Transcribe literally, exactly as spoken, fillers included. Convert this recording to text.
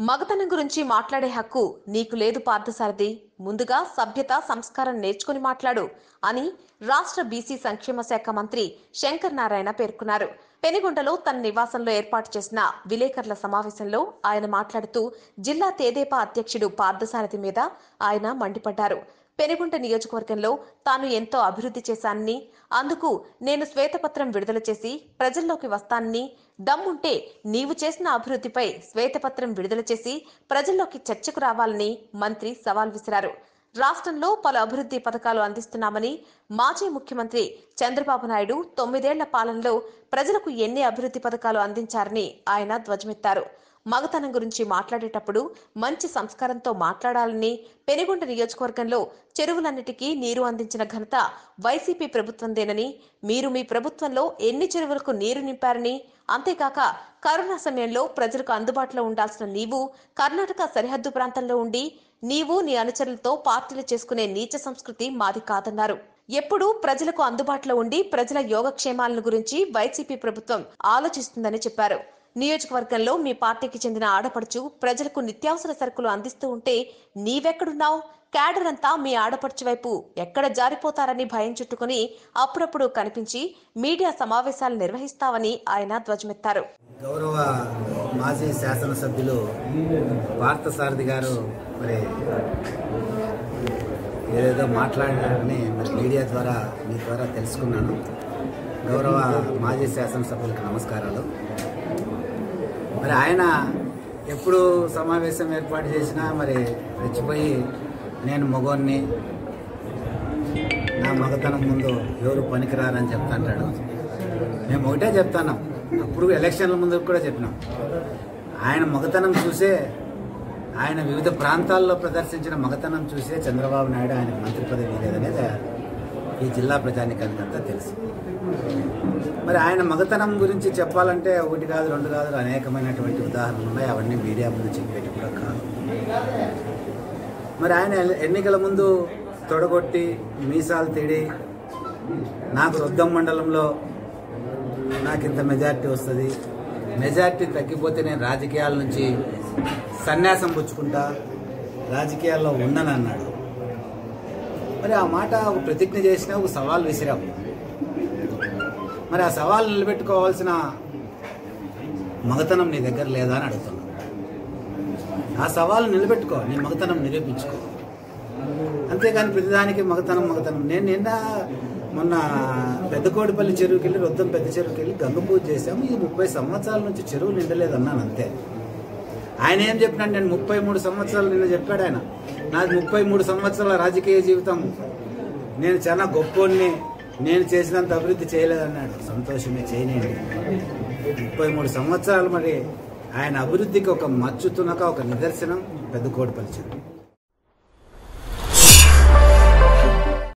మగతనం గురించి మాట్లాడే హక్కు నీకు లేదు పార్థసారథి. ముందుగా సభ్యత సంస్కారం నేర్చుకుని మాట్లాడు అని రాష్ట్ర బీసీ సంక్షేమ శాఖ మంత్రి శంకర్ నారాయణ పేర్కొన్నారు. పెనుగొండలో తన నివాసంలో ఏర్పాటు చేసిన విలేకరుల సమావేశంలో ఆయన మాట్లాడుతూ జిల్లా తెదేపా అధ్యక్షుడు పార్థసారథి మీద ఆయన మండిపడ్డారు. పెనుగొండ నియోజకవర్గంలో తాను ఎంతో అభివృద్ధి చేశానని, అందుకు నేను శ్వేతపత్రం విడుదల చేసి ప్రజల్లోకి వస్తానని, దమ్ముంటే నీవు చేసిన అభివృద్ధిపై శ్వేతపత్రం విడుదల చేసి ప్రజల్లోకి చర్చకు రావాలని మంత్రి సవాల్ విసిరారు. రాష్ట్రంలో పలు అభివృద్ధి పథకాలు అందిస్తున్నామని, మాజీ ముఖ్యమంత్రి చంద్రబాబు నాయుడు తొమ్మిదేళ్ల పాలనలో ప్రజలకు ఎన్ని అభివృద్ధి పథకాలు అందించారని ఆయన ధ్వజమెత్తారు. మగతనం గురించి మాట్లాడేటప్పుడు మంచి సంస్కారంతో మాట్లాడాలని, పెనుగొండ నియోజకవర్గంలో చెరువులన్నిటికీ నీరు అందించిన ఘనత వైసీపీ ప్రభుత్వందేనని, మీరు మీ ప్రభుత్వంలో ఎన్ని చెరువులకు నీరు నింపారని, అంతేకాక కరోనా సమయంలో ప్రజలకు అందుబాటులో ఉండాల్సిన నీవు కర్ణాటక సరిహద్దు ప్రాంతంలో ఉండి నీవు నీ అనుచరులతో పార్టీలు చేసుకునే నీచ సంస్కృతి మాది కాదన్నారు. ఎప్పుడూ ప్రజలకు అందుబాటులో ఉండి ప్రజల యోగక్షేమాలను గురించి వైసీపీ ప్రభుత్వం ఆలోచిస్తుందని చెప్పారు. నియోజకవర్గంలో మీ పార్టీకి చెందిన ఆడపడుచు ప్రజలకు నిత్యావసర సరుకులు అందిస్తూ ఉంటే నీవెక్కడున్నావు? క్యాడర్ అంతా మీ ఆడపడుచు వైపు ఎక్కడ జారిపోతారని భయం చుట్టుకుని అప్పుడప్పుడు కనిపించి మీడియా సమావేశాలు నిర్వహిస్తావని ఆయన ధ్వజమెత్తారు. గౌరవ మాజీ శాసనసభ్యులు పార్థసారథి గారు మరి ఏదేదో మాట్లాడారని మరి మీడియా ద్వారా మీ ద్వారా తెలుసుకున్నాను. గౌరవ మాజీ శాసనసభ్యులకు నమస్కారాలు. మరి ఆయన ఎప్పుడు సమావేశం ఏర్పాటు చేసినా మరి రెచ్చిపోయి నేను మగోన్ని, నా మగతనం ముందు ఎవరు పనికిరారని చెప్తాంటాడు. మేము ఒకటే చెప్తాను, అప్పుడు ఎలక్షన్ల ముందు కూడా చెప్పినాం, ఆయన మగతనం చూసే, ఆయన వివిధ ప్రాంతాల్లో ప్రదర్శించిన మగతనం చూసే చంద్రబాబు నాయుడు ఆయనకు మంత్రి పదవి లేదనేది ఈ జిల్లా ప్రజానికానికంతా తెలుసు. మరి ఆయన మగతనం గురించి చెప్పాలంటే ఒకటి కాదు రెండు కాదు అనేకమైనటువంటి ఉదాహరణలు ఉన్నాయి. అవన్నీ మీడియా ముందు చెప్పేటి కూడా కాదు. మరి ఆయన ఎన్నికల ముందు తొడగొట్టి మీసాలు తిడి నాకు రొద్దం మండలంలో నాకు ఇంత మెజార్టీ వస్తుంది, మెజార్టీ తగ్గిపోతే నేను రాజకీయాల నుంచి సన్యాసం పుచ్చుకుంటా, రాజకీయాల్లో ఉండను అన్నాడు. మరి ఆ మాట ఒక ప్రతిజ్ఞ చేసినా ఒక సవాల్ విసిరావు. మరి ఆ సవాల్ నిలబెట్టుకోవాల్సిన మగతనం నీ దగ్గర లేదా అని అడుగుతున్నావు. ఆ సవాలు నిలబెట్టుకో, నీ మగతనం నిరూపించుకో. అంతేగాని ప్రతిదానికి మగతనం మగతనం నేను నిన్న మొన్న పెద్దకోడిపల్లి చెరువుకి వెళ్ళి రొద్దం పెద్ద చెరువుకి వెళ్ళి గంగ పూజ చేశాము. ఈ ముప్పై సంవత్సరాల నుంచి చెరువు నిండలేదన్నాను అంతే. ఆయన ఏం చెప్పినాడు, నేను ముప్పై మూడు సంవత్సరాలు నిన్న చెప్పాడు ఆయన, నాది ముప్పై మూడు సంవత్సరాల రాజకీయ జీవితం, నేను చాలా గొప్పోడిని, నేను చేసినంత అభివృద్ధి చేయలేదన్నాడు. సంతోషమే, చేయనండి. ముప్పై మూడు సంవత్సరాలు మరి ఆయన అభివృద్ధికి ఒక మచ్చుతునక ఒక నిదర్శనం పెద్దకోడిపల్లి చెరువు.